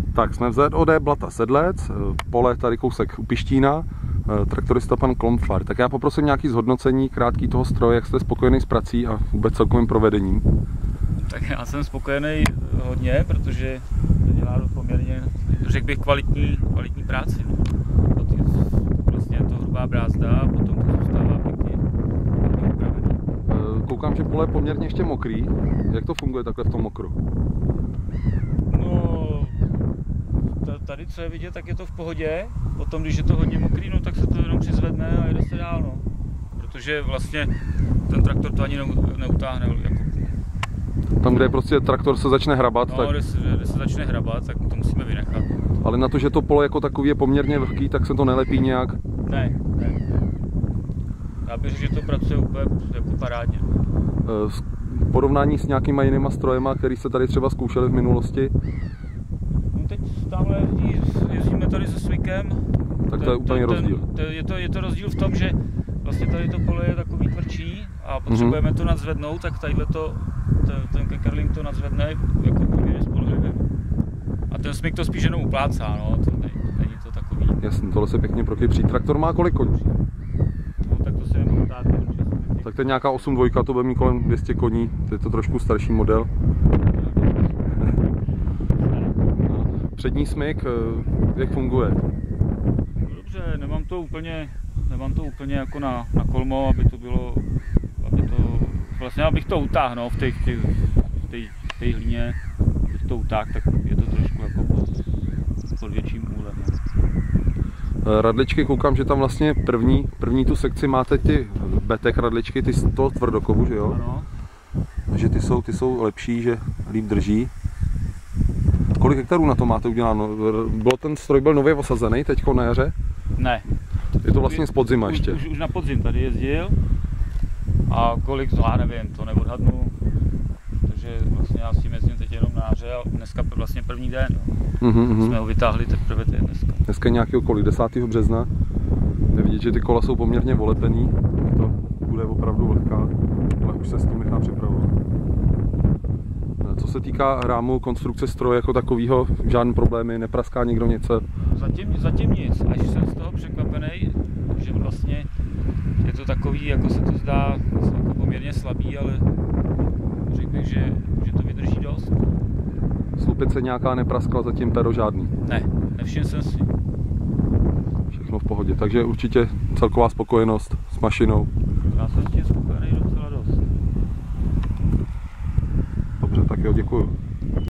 Tak jsme v ZOD Blata Sedlec, pole tady kousek u Pištína, traktorista pan Klomfar. Tak já poprosím nějaký zhodnocení krátký toho stroje, jak jste spokojený s prací a vůbec celkovým provedením. Tak já jsem spokojený hodně, protože to dělá poměrně, řekl bych, kvalitní práci. Vlastně je to hrubá brázda a potom to zůstává pěkně upravený. Koukám, že pole je poměrně ještě mokrý. Jak to funguje takhle v tom mokru? No, tady co je vidět, tak je to v pohodě. Potom, když je to hodně mokrý, no, tak se to jenom přizvedne a jede se dál. No. Protože vlastně ten traktor to ani neutáhne. Jako... Tam, kde prostě traktor se začne hrabat, no, tak... kde se začne hrabat, tak to musíme vynechat. Ale na to, že to pole jako takový je poměrně vlhký, tak se to nelepí nějak? Ne. Já bych řekl, že to pracuje úplně jako parádně. V porovnání s nějakýma jinýma strojema, který se tady třeba zkoušeli v minulosti? No teď tamhle jezdíme tady se Svikem. Tak to je úplně rozdíl. Je to rozdíl v tom, že vlastně tady to pole je takový tvrdší a potřebujeme to nadzvednout, tak ten Keckerling to nadzvedne jako poměrně spolehlivě. A ten Smyk to spíš jenom uplácá, no, to není to takový. Jasně, tohle se pěkně prokypří. Traktor má kolik koní? No tak to se jenom ptáte. Tak to je nějaká 8.2, to bude mít kolem 200 koní, to je to trošku starší model. Přední Smyk, jak funguje? No dobře, nemám to úplně jako na kolmo, abych to utáhl, no, v té hlíně, abych to utáhl, tak je to trošku jako pod větším úhlem. Radličky, koukám, že tam vlastně první tu sekci máte ty betek radličky, ty z toho tvrdokovu, že jo? Ano. Že ty jsou lepší, že líp drží. Kolik hektarů na to máte uděláno? Ten stroj byl nově osazený teďko na jaře? Ne. Je to vlastně z podzima ještě? Už na podzim tady jezdil. A kolik, no já nevím, to neodhadnu. Protože vlastně já s tím jezdím teď jenom na jaře a dneska vlastně první den. Jsme ho vytáhli teprve dneska. Dneska nějakého kolik? 10. března. Je vidět, že ty kola jsou poměrně volepený. To bude opravdu lehká, ale už se s tím nechá připravovat. Co se týká rámu, konstrukce stroje jako takového, žádný problémy, nepraská nikdo něco? Zatím nic, až jsem z toho překvapený, že vlastně je to takový, jako se to zdá, jako poměrně slabý, ale řekl bych, že to vydrží dost. Slupice nějaká nepraskla, zatím pero žádný? Ne, nevšiml jsem si. Všechno v pohodě, takže určitě celková spokojenost s mašinou. Já jsem s tím spokojený docela dost. Dobře, tak jo, děkuju.